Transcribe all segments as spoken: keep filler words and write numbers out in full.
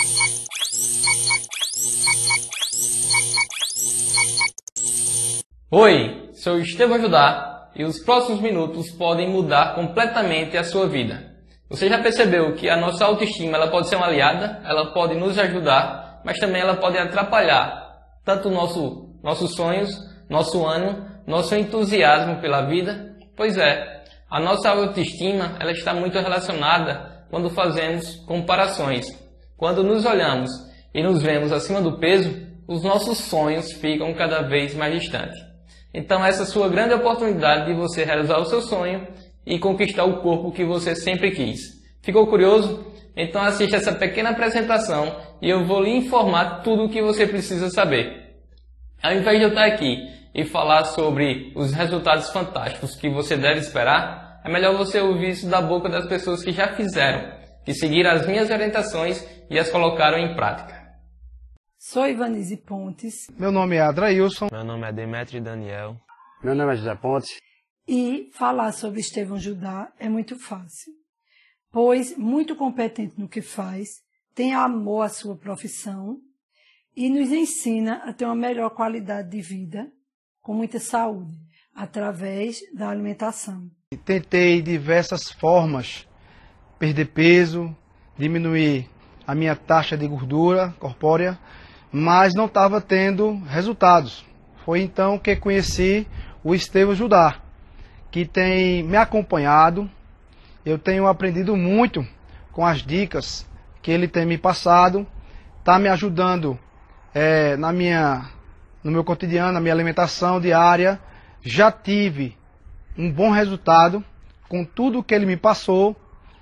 Oi, sou Estevão Judá e os próximos minutos podem mudar completamente a sua vida. Você já percebeu que a nossa autoestima ela pode ser uma aliada, ela pode nos ajudar, mas também ela pode atrapalhar tanto nosso, nossos sonhos, nosso ânimo, nosso entusiasmo pela vida? Pois é, a nossa autoestima ela está muito relacionada quando fazemos comparações. Quando nos olhamos e nos vemos acima do peso, os nossos sonhos ficam cada vez mais distantes. Então essa é a sua grande oportunidade de você realizar o seu sonho e conquistar o corpo que você sempre quis. Ficou curioso? Então assista essa pequena apresentação e eu vou lhe informar tudo o que você precisa saber. Ao invés de eu estar aqui e falar sobre os resultados fantásticos que você deve esperar, é melhor você ouvir isso da boca das pessoas que já fizeram, que seguiram as minhas orientações e as colocaram em prática. Sou Ivanise Pontes. Meu nome é Adrailson. Meu nome é Demetrio Daniel. Meu nome é José Pontes. E falar sobre Estevão Judá é muito fácil, pois muito competente no que faz, tem amor à sua profissão e nos ensina a ter uma melhor qualidade de vida, com muita saúde, através da alimentação. Tentei diversas formas perder peso, diminuir a minha taxa de gordura corpórea, mas não estava tendo resultados. Foi então que conheci o Estevão Judá, que tem me acompanhado. Eu tenho aprendido muito com as dicas que ele tem me passado, está me ajudando é, na minha, no meu cotidiano, na minha alimentação diária. Já tive um bom resultado com tudo que ele me passou.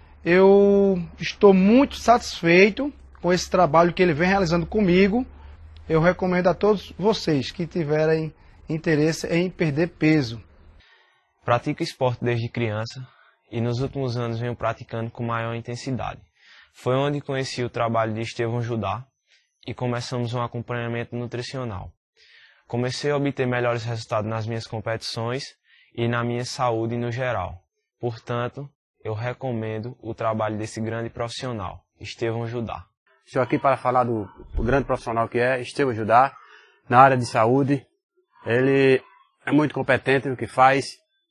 Eu estou muito satisfeito com esse trabalho que ele vem realizando comigo. Eu recomendo a todos vocês que tiverem interesse em perder peso. Pratico esporte desde criança e nos últimos anos venho praticando com maior intensidade. Foi onde conheci o trabalho de Estevão Judá e começamos um acompanhamento nutricional. Comecei a obter melhores resultados nas minhas competições e na minha saúde no geral. Portanto, eu recomendo o trabalho desse grande profissional, Estevão Judá. Estou aqui para falar do, do grande profissional que é Estevão Judá, na área de saúde. Ele é muito competente no que faz,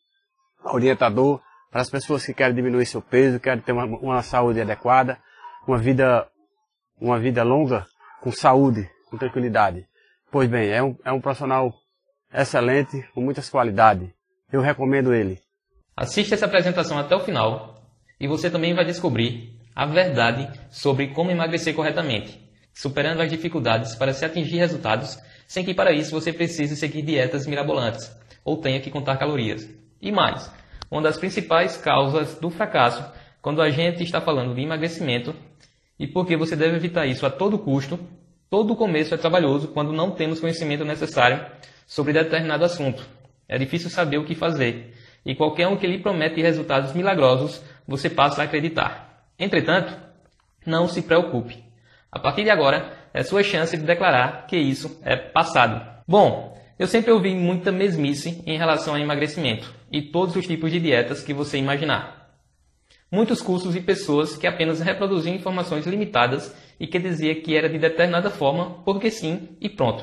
orientador para as pessoas que querem diminuir seu peso, querem ter uma, uma saúde adequada, uma vida, uma vida longa com saúde, com tranquilidade. Pois bem, é um, é um profissional excelente, com muitas qualidades. Eu recomendo ele. Assista essa apresentação até o final e você também vai descobrir a verdade sobre como emagrecer corretamente, superando as dificuldades para se atingir resultados sem que para isso você precise seguir dietas mirabolantes ou tenha que contar calorias. E mais, uma das principais causas do fracasso quando a gente está falando de emagrecimento e por que você deve evitar isso a todo custo. Todo o começo é trabalhoso quando não temos conhecimento necessário sobre determinado assunto. É difícil saber o que fazer e qualquer um que lhe promete resultados milagrosos você passa a acreditar. Entretanto, não se preocupe. A partir de agora, é sua chance de declarar que isso é passado. Bom, eu sempre ouvi muita mesmice em relação ao emagrecimento e todos os tipos de dietas que você imaginar. Muitos cursos e pessoas que apenas reproduziam informações limitadas e que dizia que era de determinada forma, porque sim e pronto.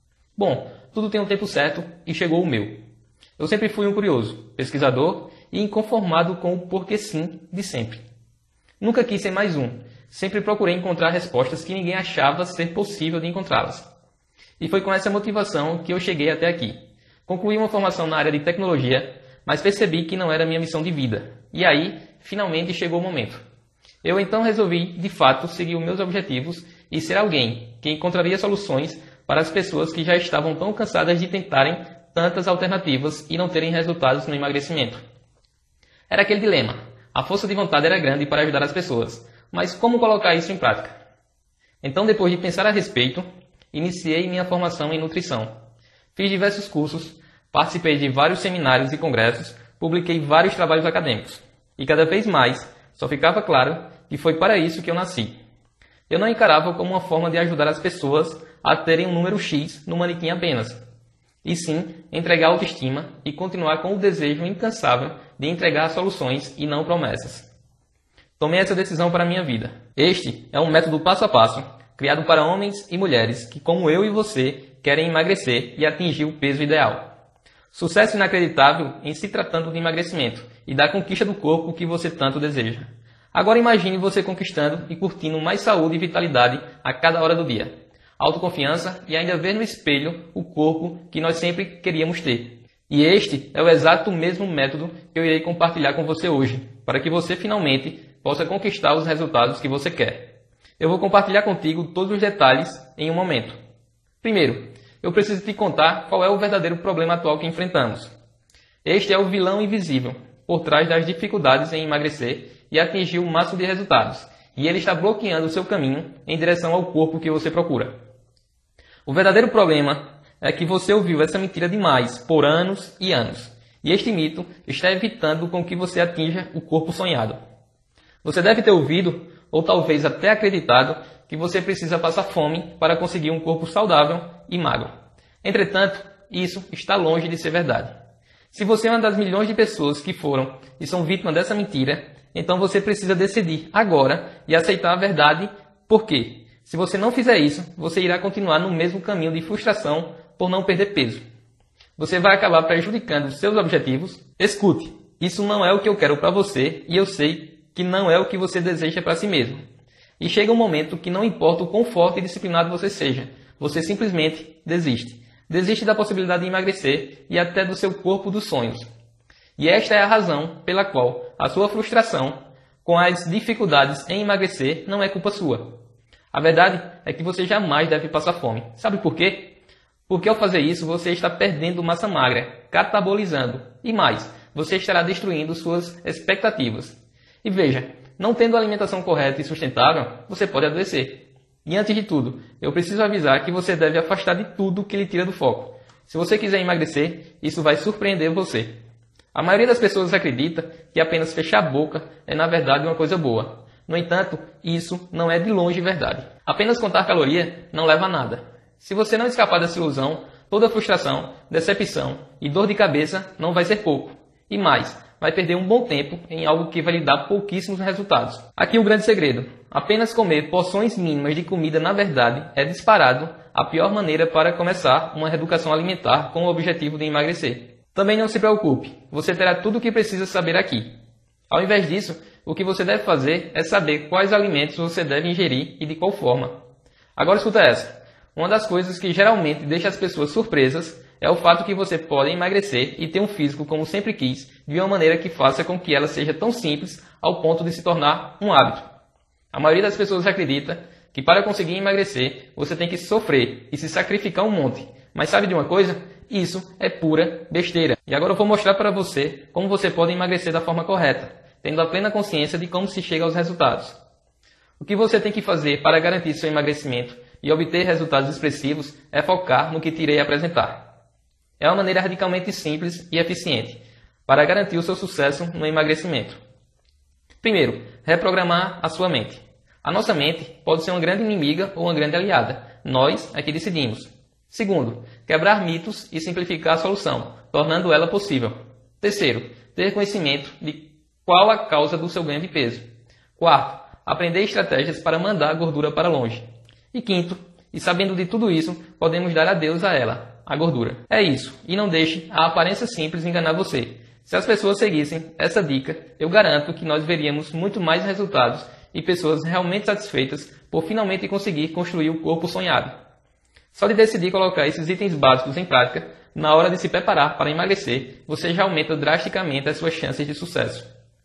Bom, tudo tem um tempo certo e chegou o meu. Eu sempre fui um curioso, pesquisador e inconformado com o porque sim de sempre. Nunca quis ser mais um, sempre procurei encontrar respostas que ninguém achava ser possível de encontrá-las. E foi com essa motivação que eu cheguei até aqui. Concluí uma formação na área de tecnologia, mas percebi que não era minha missão de vida. E aí, finalmente chegou o momento. Eu então resolvi, de fato, seguir os meus objetivos e ser alguém que encontraria soluções para as pessoas que já estavam tão cansadas de tentarem tantas alternativas e não terem resultados no emagrecimento. Era aquele dilema. A força de vontade era grande para ajudar as pessoas, mas como colocar isso em prática? Então, depois de pensar a respeito, iniciei minha formação em nutrição. Fiz diversos cursos, participei de vários seminários e congressos, publiquei vários trabalhos acadêmicos. E cada vez mais, só ficava claro que foi para isso que eu nasci. Eu não encarava como uma forma de ajudar as pessoas a terem um número X no manequim apenas, e sim entregar autoestima e continuar com o desejo incansável de entregar soluções e não promessas. Tomei essa decisão para a minha vida. Este é um método passo a passo criado para homens e mulheres que, como eu e você, querem emagrecer e atingir o peso ideal. Sucesso inacreditável em se tratando de emagrecimento e da conquista do corpo que você tanto deseja. Agora imagine você conquistando e curtindo mais saúde e vitalidade a cada hora do dia. Autoconfiança e ainda ver no espelho o corpo que nós sempre queríamos ter. E este é o exato mesmo método que eu irei compartilhar com você hoje, para que você finalmente possa conquistar os resultados que você quer. Eu vou compartilhar contigo todos os detalhes em um momento. Primeiro, eu preciso te contar qual é o verdadeiro problema atual que enfrentamos. Este é o vilão invisível, por trás das dificuldades em emagrecer e atingir o máximo de resultados, e ele está bloqueando o seu caminho em direção ao corpo que você procura. O verdadeiro problema é que você ouviu essa mentira demais por anos e anos, e este mito está evitando com que você atinja o corpo sonhado. Você deve ter ouvido, ou talvez até acreditado, que você precisa passar fome para conseguir um corpo saudável e magro. Entretanto, isso está longe de ser verdade. Se você é uma das milhões de pessoas que foram e são vítimas dessa mentira, então você precisa decidir agora e aceitar a verdade. Por quê? Se você não fizer isso, você irá continuar no mesmo caminho de frustração por não perder peso. Você vai acabar prejudicando os seus objetivos. Escute, isso não é o que eu quero para você e eu sei que não é o que você deseja para si mesmo. E chega um momento que não importa o quão forte e disciplinado você seja, você simplesmente desiste. Desiste da possibilidade de emagrecer e até do seu corpo dos sonhos. E esta é a razão pela qual a sua frustração com as dificuldades em emagrecer não é culpa sua. A verdade é que você jamais deve passar fome. Sabe por quê? Porque ao fazer isso você está perdendo massa magra, catabolizando. E mais, você estará destruindo suas expectativas. E veja, não tendo alimentação correta e sustentável, você pode adoecer. E antes de tudo, eu preciso avisar que você deve afastar de tudo que lhe tira do foco. Se você quiser emagrecer, isso vai surpreender você. A maioria das pessoas acredita que apenas fechar a boca é na verdade uma coisa boa. No entanto, isso não é de longe verdade. Apenas contar caloria não leva a nada. Se você não escapar dessa ilusão, toda frustração, decepção e dor de cabeça não vai ser pouco. E mais, vai perder um bom tempo em algo que vai lhe dar pouquíssimos resultados. Aqui o grande segredo. Apenas comer porções mínimas de comida, na verdade, é disparado a pior maneira para começar uma reeducação alimentar com o objetivo de emagrecer. Também não se preocupe, você terá tudo o que precisa saber aqui. Ao invés disso, o que você deve fazer é saber quais alimentos você deve ingerir e de qual forma. Agora escuta essa. Uma das coisas que geralmente deixa as pessoas surpresas é o fato que você pode emagrecer e ter um físico como sempre quis, de uma maneira que faça com que ela seja tão simples ao ponto de se tornar um hábito. A maioria das pessoas acredita que para conseguir emagrecer, você tem que sofrer e se sacrificar um monte. Mas sabe de uma coisa? Isso é pura besteira. E agora eu vou mostrar para você como você pode emagrecer da forma correta, tendo a plena consciência de como se chega aos resultados. O que você tem que fazer para garantir seu emagrecimento e obter resultados expressivos é focar no que te irei apresentar. É uma maneira radicalmente simples e eficiente para garantir o seu sucesso no emagrecimento. Primeiro, reprogramar a sua mente. A nossa mente pode ser uma grande inimiga ou uma grande aliada. Nós é que decidimos. Segundo, quebrar mitos e simplificar a solução, tornando ela possível. Terceiro, ter conhecimento de qual a causa do seu ganho de peso. Quarto, aprender estratégias para mandar a gordura para longe. E quinto, e sabendo de tudo isso, podemos dar adeus a ela, a gordura. É isso, e não deixe a aparência simples enganar você. Se as pessoas seguissem essa dica, eu garanto que nós veríamos muito mais resultados e pessoas realmente satisfeitas por finalmente conseguir construir o corpo sonhado. Só de decidir colocar esses itens básicos em prática, na hora de se preparar para emagrecer, você já aumenta drasticamente as suas chances de sucesso.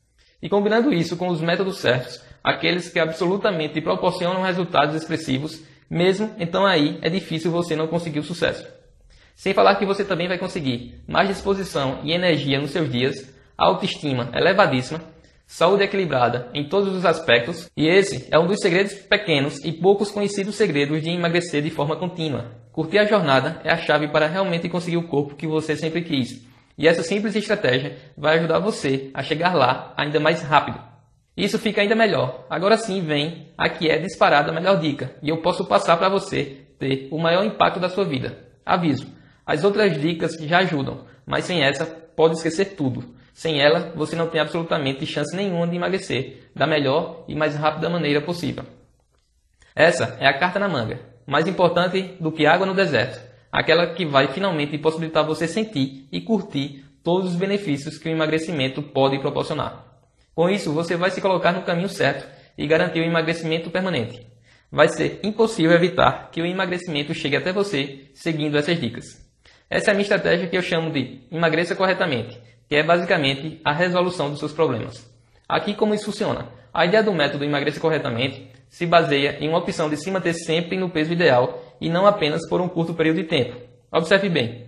E combinando isso com os métodos certos, aqueles que absolutamente proporcionam resultados expressivos, mesmo então aí é difícil você não conseguir o sucesso. Sem falar que você também vai conseguir mais disposição e energia nos seus dias, autoestima elevadíssima, saúde equilibrada em todos os aspectos, e esse é um dos segredos pequenos e poucos conhecidos segredos de emagrecer de forma contínua. Curtir a jornada é a chave para realmente conseguir o corpo que você sempre quis, e essa simples estratégia vai ajudar você a chegar lá ainda mais rápido. Isso fica ainda melhor. Agora sim vem a que é disparada a melhor dica, e eu posso passar para você ter o maior impacto da sua vida. Aviso, as outras dicas já ajudam, mas sem essa pode esquecer tudo. Sem ela, você não tem absolutamente chance nenhuma de emagrecer da melhor e mais rápida maneira possível. Essa é a carta na manga, mais importante do que água no deserto, aquela que vai finalmente possibilitar você sentir e curtir todos os benefícios que o emagrecimento pode proporcionar. Com isso, você vai se colocar no caminho certo e garantir o emagrecimento permanente. Vai ser impossível evitar que o emagrecimento chegue até você seguindo essas dicas. Essa é a minha estratégia que eu chamo de emagreça corretamente, que é basicamente a resolução dos seus problemas. Aqui como isso funciona. A ideia do método emagreça corretamente se baseia em uma opção de se manter sempre no peso ideal e não apenas por um curto período de tempo. Observe bem.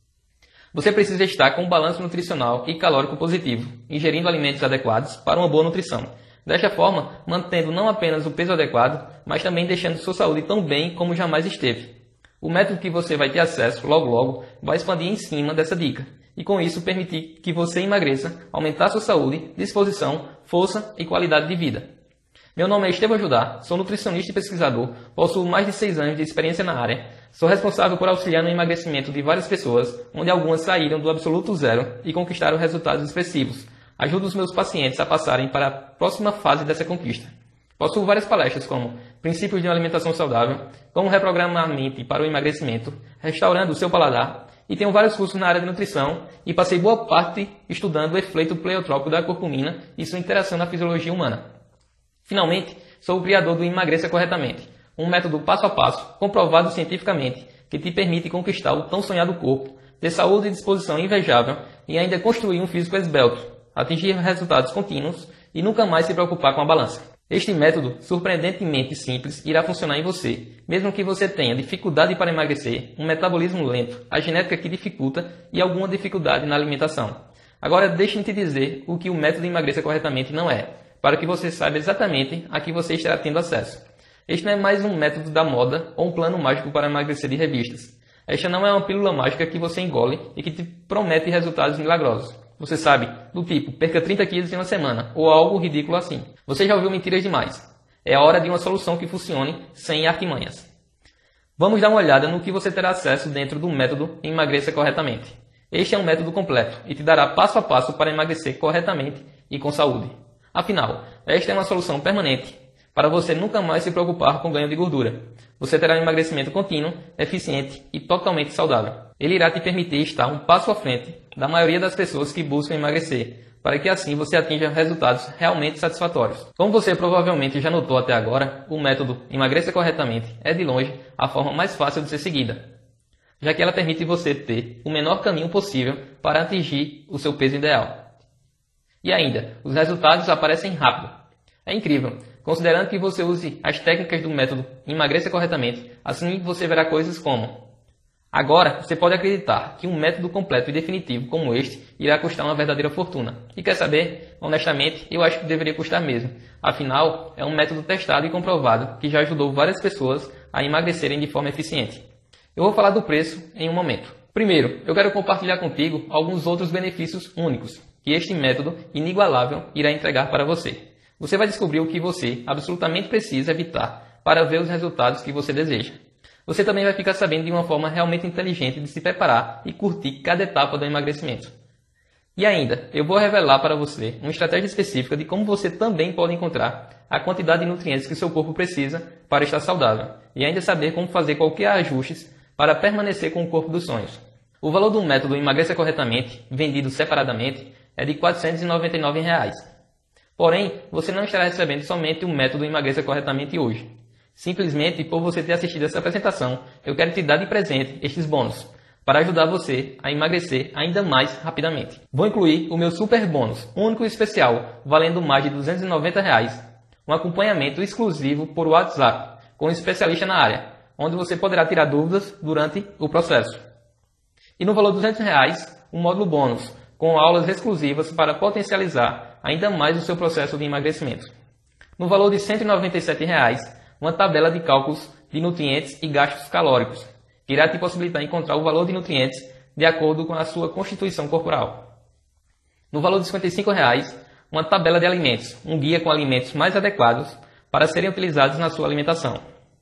Você precisa estar com um balanço nutricional e calórico positivo, ingerindo alimentos adequados para uma boa nutrição. Desta forma, mantendo não apenas o peso adequado, mas também deixando sua saúde tão bem como jamais esteve. O método que você vai ter acesso logo logo vai expandir em cima dessa dica, e com isso permitir que você emagreça, aumentar sua saúde, disposição, força e qualidade de vida. Meu nome é Estevão Judá, sou nutricionista e pesquisador, possuo mais de seis anos de experiência na área, sou responsável por auxiliar no emagrecimento de várias pessoas, onde algumas saíram do absoluto zero e conquistaram resultados expressivos. Ajudo os meus pacientes a passarem para a próxima fase dessa conquista. Possuo várias palestras como Princípios de uma Alimentação Saudável, Como Reprogramar a Mente para o Emagrecimento, Restaurando o Seu Paladar, e tenho vários cursos na área de nutrição e passei boa parte estudando o efeito pleiotrópico da curcumina e sua interação na fisiologia humana. Finalmente, sou o criador do Emagreça Corretamente, um método passo a passo, comprovado cientificamente, que te permite conquistar o tão sonhado corpo, ter saúde e disposição invejável e ainda construir um físico esbelto, atingir resultados contínuos e nunca mais se preocupar com a balança. Este método, surpreendentemente simples, irá funcionar em você, mesmo que você tenha dificuldade para emagrecer, um metabolismo lento, a genética que dificulta e alguma dificuldade na alimentação. Agora deixe-me te dizer o que o método Emagreça Corretamente não é, para que você saiba exatamente a que você estará tendo acesso. Este não é mais um método da moda ou um plano mágico para emagrecer de revistas. Esta não é uma pílula mágica que você engole e que te promete resultados milagrosos. Você sabe, do tipo, perca trinta quilos em uma semana, ou algo ridículo assim. Você já ouviu mentiras demais. É a hora de uma solução que funcione sem artimanhas. Vamos dar uma olhada no que você terá acesso dentro do método Emagreça Corretamente. Este é um método completo e te dará passo a passo para emagrecer corretamente e com saúde. Afinal, esta é uma solução permanente para você nunca mais se preocupar com ganho de gordura. Você terá um emagrecimento contínuo, eficiente e totalmente saudável. Ele irá te permitir estar um passo à frente da maioria das pessoas que buscam emagrecer, para que assim você atinja resultados realmente satisfatórios. Como você provavelmente já notou até agora, o método Emagreça Corretamente é de longe a forma mais fácil de ser seguida, já que ela permite você ter o menor caminho possível para atingir o seu peso ideal. E ainda, os resultados aparecem rápido. É incrível, considerando que você use as técnicas do método Emagreça Corretamente, assim você verá coisas como: agora, você pode acreditar que um método completo e definitivo como este irá custar uma verdadeira fortuna. E quer saber? Honestamente, eu acho que deveria custar mesmo. Afinal, é um método testado e comprovado que já ajudou várias pessoas a emagrecerem de forma eficiente. Eu vou falar do preço em um momento. Primeiro, eu quero compartilhar contigo alguns outros benefícios únicos que este método inigualável irá entregar para você. Você vai descobrir o que você absolutamente precisa evitar para ver os resultados que você deseja. Você também vai ficar sabendo de uma forma realmente inteligente de se preparar e curtir cada etapa do emagrecimento. E ainda, eu vou revelar para você uma estratégia específica de como você também pode encontrar a quantidade de nutrientes que seu corpo precisa para estar saudável e ainda saber como fazer qualquer ajustes para permanecer com o corpo dos sonhos. O valor do método Emagreça Corretamente, vendido separadamente, é de quatrocentos e noventa e nove reais. Porém, você não estará recebendo somente o método Emagreça Corretamente hoje. Simplesmente por você ter assistido essa apresentação, eu quero te dar de presente estes bônus, para ajudar você a emagrecer ainda mais rapidamente. Vou incluir o meu super bônus, único e especial, valendo mais de duzentos e noventa reais, um acompanhamento exclusivo por WhatsApp, com um especialista na área, onde você poderá tirar dúvidas durante o processo. E no valor de duzentos reais, um módulo bônus, com aulas exclusivas para potencializar ainda mais o seu processo de emagrecimento. No valor de cento e noventa e sete reais, uma tabela de cálculos de nutrientes e gastos calóricos, que irá te possibilitar encontrar o valor de nutrientes de acordo com a sua constituição corporal. No valor de cinquenta e cinco reais, uma tabela de alimentos, um guia com alimentos mais adequados para serem utilizados na sua alimentação.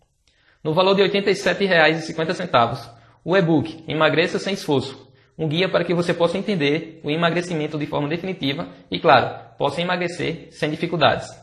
No valor de oitenta e sete reais e cinquenta centavos, o e-book Emagreça Sem Esforço, um guia para que você possa entender o emagrecimento de forma definitiva e, claro, possa emagrecer sem dificuldades.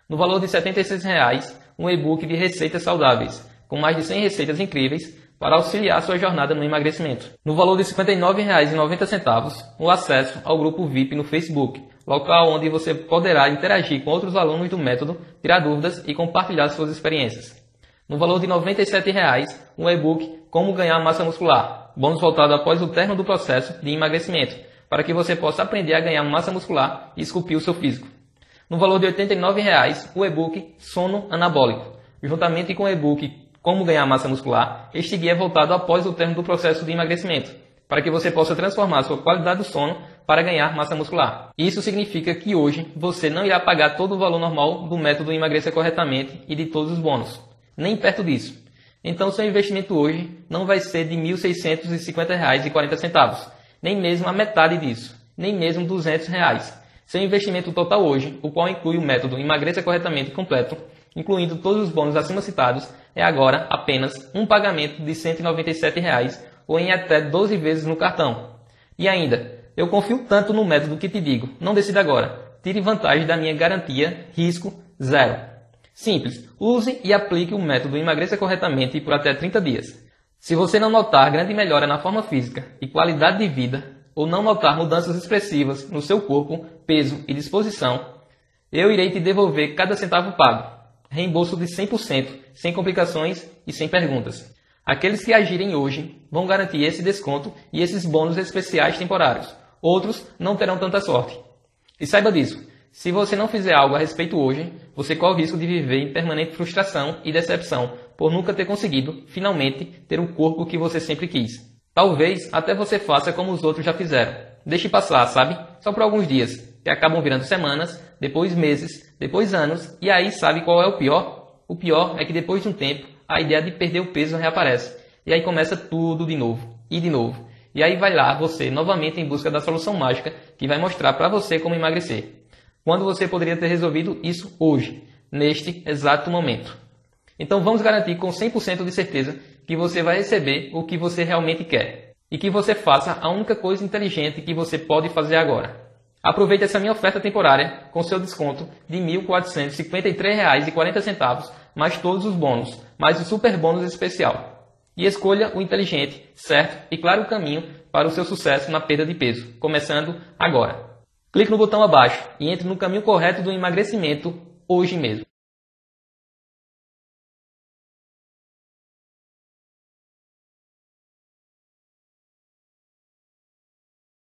No valor de setenta e seis reais, um e-book de receitas saudáveis, com mais de cem receitas incríveis para auxiliar sua jornada no emagrecimento. No valor de cinquenta e nove reais e noventa centavos, o acesso ao grupo V I P no Facebook, local onde você poderá interagir com outros alunos do método, tirar dúvidas e compartilhar suas experiências. No valor de noventa e sete reais, um e-book Como Ganhar Massa Muscular, bônus voltado após o término do processo de emagrecimento, para que você possa aprender a ganhar massa muscular e esculpir o seu físico. No valor de oitenta e nove reais, o e-book Sono Anabólico, juntamente com o e-book Como Ganhar Massa Muscular. Este guia é voltado após o término do processo de emagrecimento, para que você possa transformar sua qualidade do sono para ganhar massa muscular. Isso significa que hoje você não irá pagar todo o valor normal do método Emagreça Corretamente e de todos os bônus, nem perto disso. Então seu investimento hoje não vai ser de mil seiscentos e cinquenta reais e quarenta centavos, nem mesmo a metade disso, nem mesmo duzentos reais. Seu investimento total hoje, o qual inclui o método Emagreça Corretamente completo, incluindo todos os bônus acima citados, é agora apenas um pagamento de cento e noventa e sete reais ou em até doze vezes no cartão. E ainda, eu confio tanto no método que te digo, não decida agora. Tire vantagem da minha garantia risco zero. Simples, use e aplique o método Emagreça Corretamente por até trinta dias. Se você não notar grande melhora na forma física e qualidade de vida, ou não notar mudanças expressivas no seu corpo, peso e disposição, eu irei te devolver cada centavo pago. Reembolso de cem por cento, sem complicações e sem perguntas. Aqueles que agirem hoje vão garantir esse desconto e esses bônus especiais temporários. Outros não terão tanta sorte. E saiba disso, se você não fizer algo a respeito hoje, você corre o risco de viver em permanente frustração e decepção por nunca ter conseguido, finalmente, ter o corpo que você sempre quis. Talvez até você faça como os outros já fizeram. Deixe passar, sabe? Só por alguns dias, que acabam virando semanas, depois meses, depois anos, e aí sabe qual é o pior? O pior é que depois de um tempo, a ideia de perder o peso reaparece. E aí começa tudo de novo, e de novo. E aí vai lá você novamente em busca da solução mágica que vai mostrar para você como emagrecer. Quando você poderia ter resolvido isso hoje, neste exato momento. Então vamos garantir com cem por cento de certeza que você vai receber o que você realmente quer. E que você faça a única coisa inteligente que você pode fazer agora. Aproveite essa minha oferta temporária com seu desconto de mil quatrocentos e cinquenta e três reais e quarenta centavos, mais todos os bônus, mais o super bônus especial. E escolha o inteligente, certo e claro caminho para o seu sucesso na perda de peso, começando agora. Clique no botão abaixo e entre no caminho correto do emagrecimento hoje mesmo.